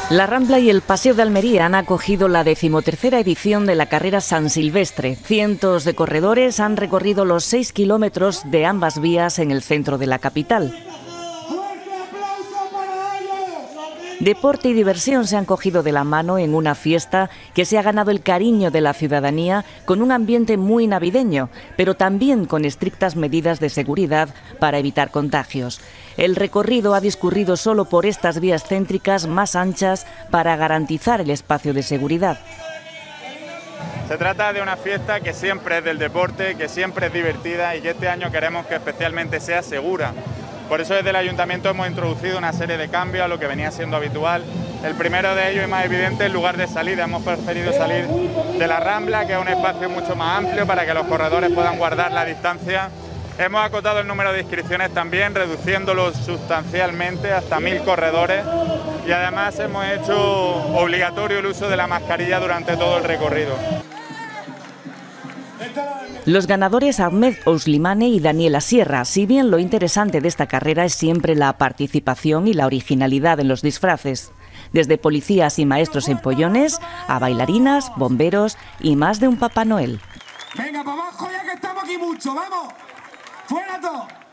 La Rambla y el Paseo de Almería han acogido la 13ª edición de la carrera San Silvestre. Cientos de corredores han recorrido los 6 kilómetros de ambas vías en el centro de la capital. Deporte y diversión se han cogido de la mano en una fiesta que se ha ganado el cariño de la ciudadanía con un ambiente muy navideño, pero también con estrictas medidas de seguridad para evitar contagios. El recorrido ha discurrido solo por estas vías céntricas más anchas para garantizar el espacio de seguridad. Se trata de una fiesta que siempre es del deporte, que siempre es divertida y que este año queremos que especialmente sea segura. Por eso desde el Ayuntamiento hemos introducido una serie de cambios a lo que venía siendo habitual. El primero de ellos y más evidente, el lugar de salida. Hemos preferido salir de la Rambla, que es un espacio mucho más amplio para que los corredores puedan guardar la distancia. Hemos acotado el número de inscripciones también, reduciéndolo sustancialmente hasta 1000 corredores. Y además hemos hecho obligatorio el uso de la mascarilla durante todo el recorrido. Los ganadores Ahmed Ouslimane y Daniela Sierra, si bien lo interesante de esta carrera es siempre la participación y la originalidad en los disfraces. Desde policías y maestros en pollones, a bailarinas, bomberos y más de un Papá Noel. Venga, para abajo ya que estamos aquí mucho, ¡vamos! ¡Fuera todo!